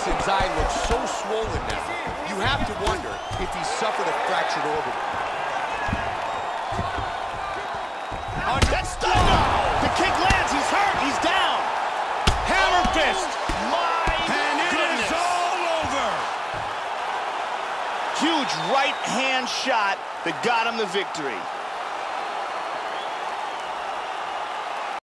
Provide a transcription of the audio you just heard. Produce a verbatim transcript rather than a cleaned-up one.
Danielson's eye looks so swollen now. You have to wonder if he suffered a fractured orbital. That's done. No. The kick lands. He's hurt. He's down. Hammer fist. My and it goodness. is all over. Huge right hand shot that got him the victory.